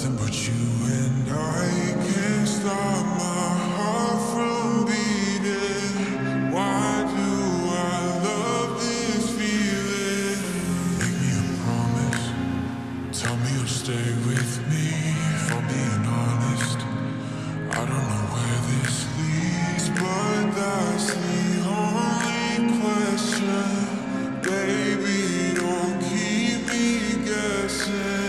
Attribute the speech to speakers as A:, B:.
A: Nothing but you and I can't stop my heart from beating. Why do I love this feeling? Make me a promise, tell me you'll stay with me. If I'm being honest, I don't know where this leads, but that's the only question. Baby, don't keep me guessing.